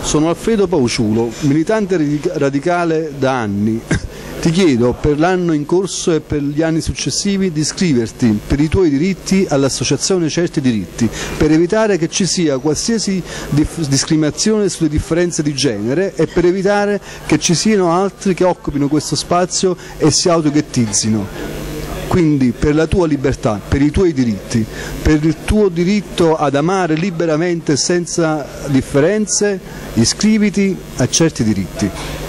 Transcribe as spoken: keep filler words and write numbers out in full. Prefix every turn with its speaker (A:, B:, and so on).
A: Sono Alfredo Pauciulo, militante radicale da anni. Ti chiedo per l'anno in corso e per gli anni successivi di iscriverti per i tuoi diritti all'associazione Certi Diritti, per evitare che ci sia qualsiasi discriminazione sulle differenze di genere e per evitare che ci siano altri che occupino questo spazio e si autoghettizzino. Quindi per la tua libertà, per i tuoi diritti, per il tuo diritto ad amare liberamente senza differenze, iscriviti a Certi Diritti.